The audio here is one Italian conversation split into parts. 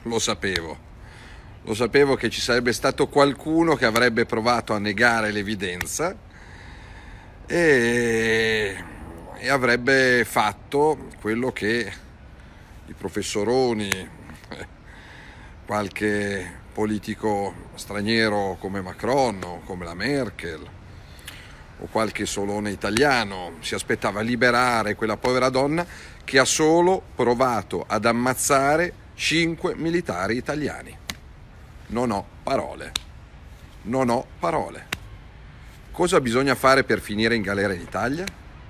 lo sapevo che ci sarebbe stato qualcuno che avrebbe provato a negare l'evidenza e avrebbe fatto quello che i professoroni, qualche politico straniero come Macron o come la Merkel o qualche solone italiano si aspettava, liberare quella povera donna che ha solo provato ad ammazzare 5 militari italiani. Non ho parole. Cosa bisogna fare per finire in galera in Italia?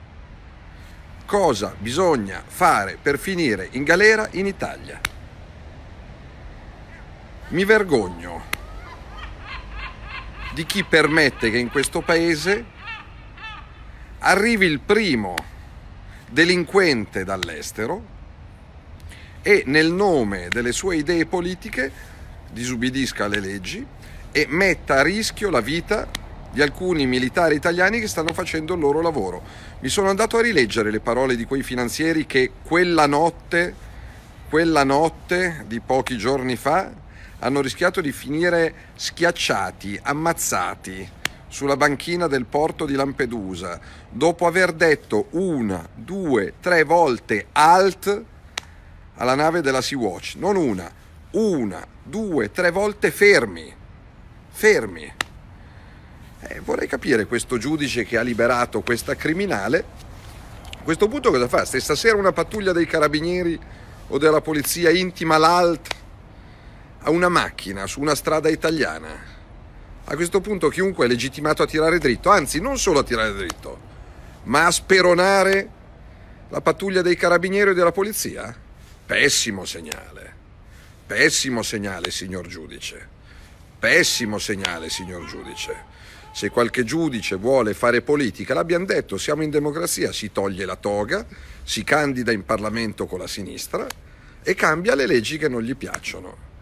Cosa bisogna fare per finire in galera in Italia? Mi vergogno di chi permette che in questo paese arrivi il primo delinquente dall'estero e nel nome delle sue idee politiche disubbidisca alle leggi e metta a rischio la vita di alcuni militari italiani che stanno facendo il loro lavoro. Mi sono andato a rileggere le parole di quei finanzieri che quella notte di pochi giorni fa hanno rischiato di finire schiacciati, ammazzati sulla banchina del porto di Lampedusa, dopo aver detto 1, 2, 3 volte halt alla nave della Sea-Watch. Non una, 2, 3 volte fermi. Vorrei capire questo giudice che ha liberato questa criminale, a questo punto cosa fa? Se stasera una pattuglia dei carabinieri o della polizia intima l'alt a una macchina su una strada italiana, a questo punto chiunque è legittimato a tirare dritto, anzi non solo a tirare dritto, ma a speronare la pattuglia dei carabinieri o della polizia? Pessimo segnale, signor giudice. Pessimo segnale, signor giudice. Se qualche giudice vuole fare politica, l'abbiamo detto, siamo in democrazia, si toglie la toga, si candida in Parlamento con la sinistra e cambia le leggi che non gli piacciono.